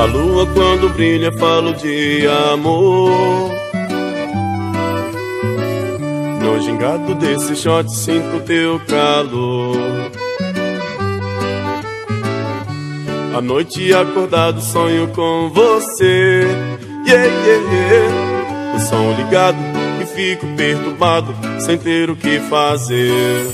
A lua quando brilha falo de amor. No gingado desse shot sinto teu calor. À noite acordado sonho com você. Yeah, yeah, yeah. O som ligado e fico perturbado sem ter o que fazer.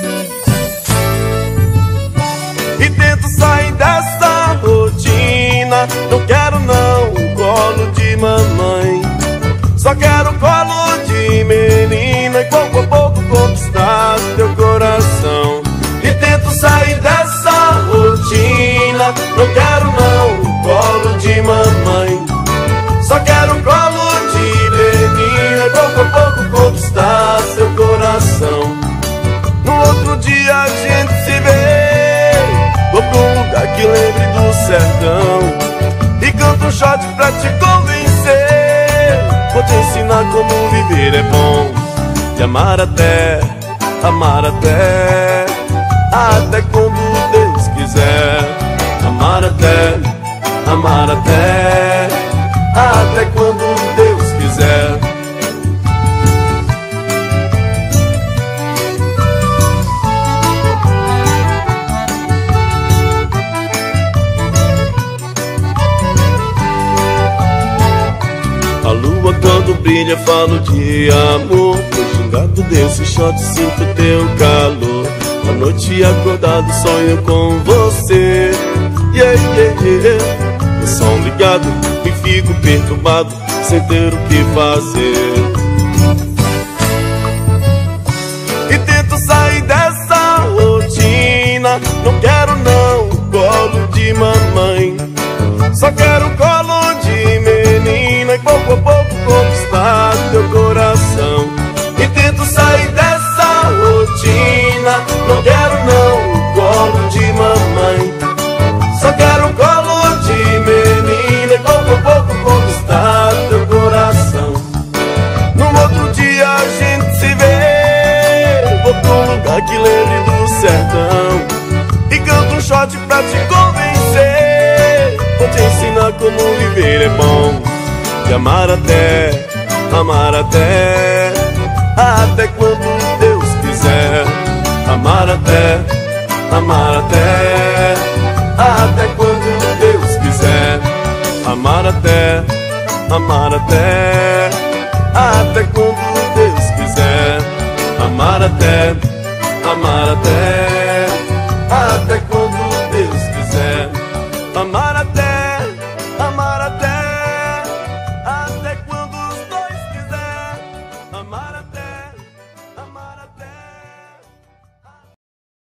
E tento sair dessa rotina. Não quero não um colo de mamãe, só quero um colo de menina. E pouco a pouco conquistar teu coração. E tento sair dessa rotina. Não quero não um colo de mamãe, só quero um colo de menina. E pouco a pouco conquistar seu coração. No outro dia a gente se vê. Vou pra um lugar que lembre do sertão e canto um shot pra te convencer. Vou te ensinar como viver é bom. E amar até quando Deus quiser. Amar até quando Deus quiser. A lua quando brilha falo de amor. No gingado desse shot sinto teu calor. À noite acordado sonho com você. Yeah, yeah, yeah. O som ligado e fico perturbado sem ter o que fazer. E tento sair dessa rotina. Não quero não um colo de mamãe, só quero um colo de menina. E pouco a pouco conquistar teu coração. E tento sair dessa rotina. Não quero não um colo de mamãe, só quero um colo de menina. E pouco a pouco conquistar teu coração. No outro dia a gente se vê. Vou pra um lugar que lembre do sertão e canto um shot pra te convencer. Vou te ensinar como viver é bom. E amar até quando Deus quiser. Amar até quando Deus quiser. Amar até quando Deus quiser. Amar até